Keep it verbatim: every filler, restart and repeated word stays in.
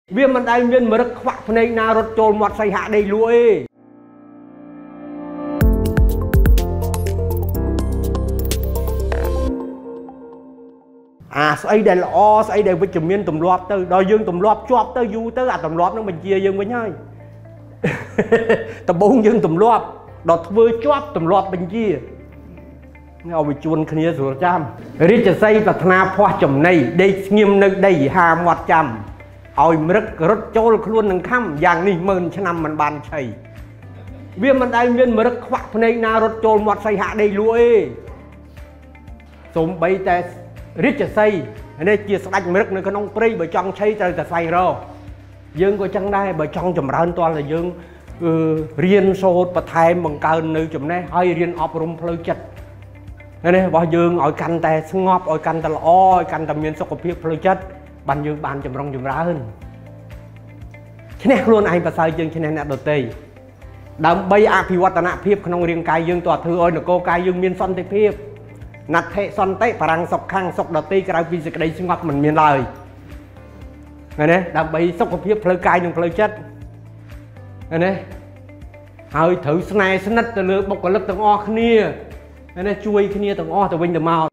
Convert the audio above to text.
វាមិនដែលមានមរឹកខ្វាក់ភ្នែកណារត់ចូលមាត់សៃហាក់ដីលួយអាស្អីដែលល្អស្អីដែលវិជ្ជមានទម្លាប់ទៅដល់យើងទម្លាប់ជាប់ទៅយូរទៅអាទម្លាប់នឹងបញ្ជាយើងវិញហើយដំបូងយើងទម្លាប់ដល់ធ្វើជាប់ទម្លាប់បញ្ជាឲ្យវាជួនគ្នាស្រួលចាំរាជសីប្រាថ្នាភ័ស្ចំណីដេកស្ងៀមនៅដីហាមាត់ចាំឲ្យមរឹករត់ចូលខ្លួននឹងខំយ៉ាងនេះម៉ឺនឆ្នាំមិនបានឆៃវាមិនដែលមានមរឹកខ្វាក់ភ្នែកណារត់ចូលមាត់សៃហាក់ដីលួយសូម្បីតែរាជសីនេះជាស្ដេចមរឹកនៅក្នុងព្រៃបើចង់ឆៃត្រូវតែស្វែងរកយើងក៏ចឹងដែរបើចង់ចម្រើនទាល់តែយើងរៀនសូត្របន្ថែមបង្កើននៅចំណេះហើយរៀនអប់រំផ្លូវចិត្តនេះរបស់យើងឲ្យកាន់តែស្ងប់ឲ្យកាន់តែល្អឲ្យកាន់តែមានសុខភាពផ្លូវចិត្តបានយើងបានចម្រុងចម្រើនឈ្នះខ្លួនឯងប្រសើរជាងឈ្នះអ្នកដទៃដើម្បីអភិវឌ្ឍនភាពក្នុងរាងកាយយើងតើធ្វើឲ្យនគរកាយយើងមានសន្តិភាពណដ្ឋិសន្តិបរាំងសុខខាងសុខដទៃក្រៅពីសេចក្តីស្ងប់មិនមានឡើយណាដើម្បីសុខភាពផ្លូវកាយនិងផ្លូវចិត្តណាហើយត្រូវស្នេហ៍ស្និទ្ធទៅលើបុគ្គលិកទាំងអស់គ្នាណាជួយគ្នាទាំងអស់ទៅវិញទៅមក